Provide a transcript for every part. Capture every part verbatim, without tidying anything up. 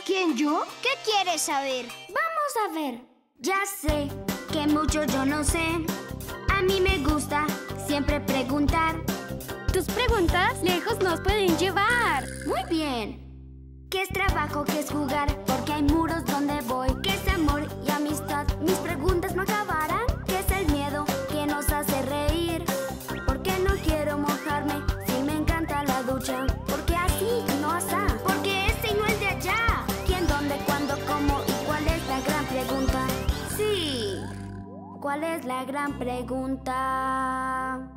¿Quién, yo? ¿Qué quieres saber? Vamos a ver. Ya sé que mucho yo no sé. A mí me gusta siempre preguntar. Tus preguntas lejos nos pueden llevar. Muy bien. ¿Qué es trabajo? ¿Qué es jugar? Porque hay muros donde voy. ¿Qué es amor y amistad? Mis preguntas no acabarán. ¿Qué es el miedo que nos hace reír? ¿Por qué no quiero mojarme si me encanta la ducha? Porque así y no asá. Porque este y no el de allá. ¿Quién, dónde, cuándo, cómo y cuál es la gran pregunta? Sí. ¿Cuál es la gran pregunta?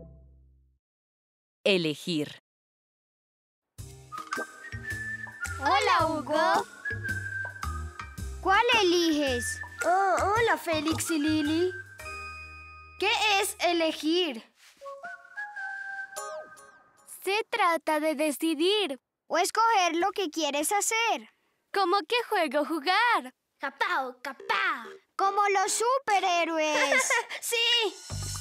Elegir. Hola, Hugo. ¿Cuál eliges? Oh, hola, Félix y Lily. ¿Qué es elegir? Se trata de decidir. ¿O escoger lo que quieres hacer? ¿Cómo qué juego jugar? ¡Capao, capao! Como los superhéroes. ¡Sí!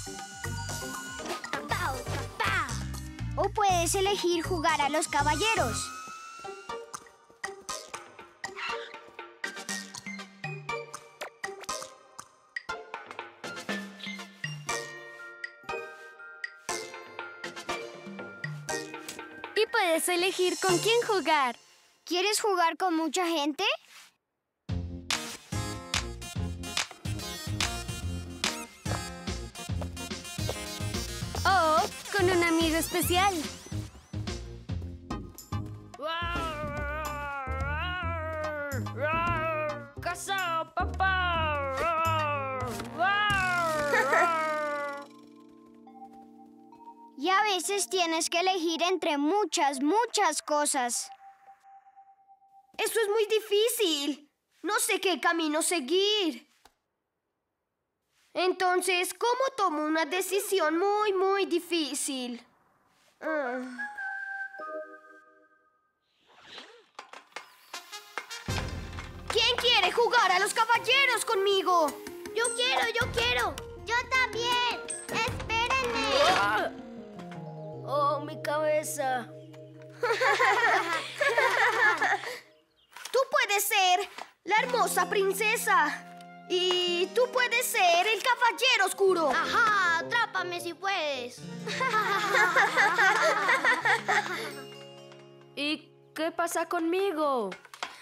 ¡Capao, capao! O puedes elegir jugar a los caballeros. Y puedes elegir con quién jugar. ¿Quieres jugar con mucha gente? O con un amigo especial. ¡Casa, papá! Y a veces tienes que elegir entre muchas, muchas cosas. Eso es muy difícil. No sé qué camino seguir. Entonces, ¿cómo tomo una decisión muy, muy difícil? Ah. ¿Quién quiere jugar a los caballeros conmigo? ¡Yo quiero, yo quiero! ¡Yo también! ¡Espérenme! Ah. ¡Oh, mi cabeza! Tú puedes ser la hermosa princesa. Y tú puedes ser el caballero oscuro. ¡Ajá! ¡Atrápame si puedes! ¿Y qué pasa conmigo?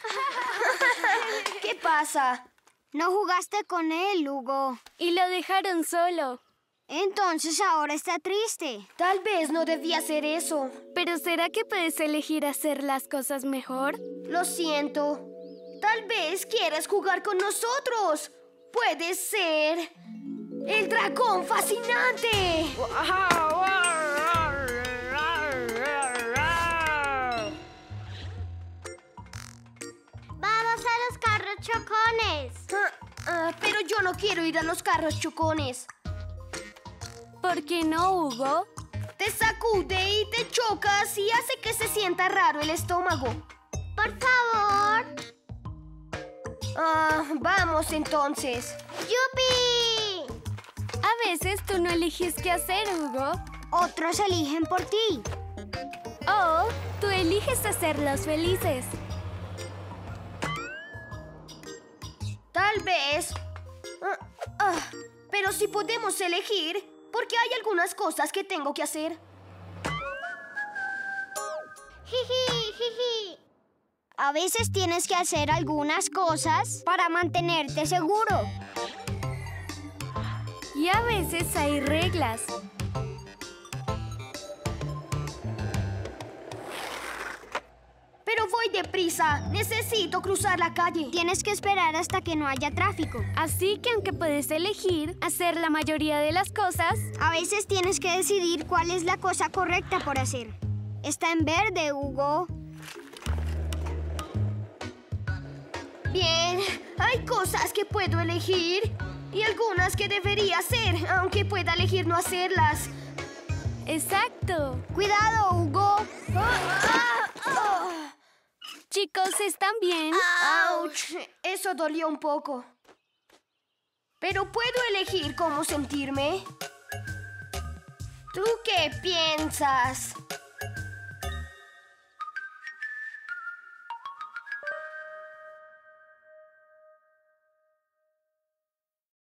¿Qué pasa? No jugaste con él, Hugo. Y lo dejaron solo. Entonces ahora está triste. Tal vez no debía hacer eso. ¿Pero será que puedes elegir hacer las cosas mejor? Lo siento. Tal vez quieras jugar con nosotros. Puedes ser el dragón fascinante. ¡Vamos a los carros chocones! Ah, ah, pero yo no quiero ir a los carros chocones. ¿Por qué no, Hugo? Te sacude y te chocas y hace que se sienta raro el estómago. ¡Por favor! Ah, vamos entonces. ¡Yupi! A veces tú no eliges qué hacer, Hugo. Otros eligen por ti. O tú eliges hacerlos felices. Tal vez. Ah, ah, pero si podemos elegir, porque hay algunas cosas que tengo que hacer. ¡Jiji, jiji! A veces tienes que hacer algunas cosas para mantenerte seguro. Y a veces hay reglas. Pero voy deprisa. Necesito cruzar la calle. Tienes que esperar hasta que no haya tráfico. Así que aunque puedes elegir hacer la mayoría de las cosas, A veces tienes que decidir cuál es la cosa correcta por hacer. Está en verde, Hugo. Bien, hay cosas que puedo elegir y algunas que debería hacer, aunque pueda elegir no hacerlas. exacto. Cuidado, Hugo. Ah, ah, ah. Chicos, ¿están bien? ¡Auch! Eso dolió un poco. ¿Pero puedo elegir cómo sentirme? ¿Tú qué piensas?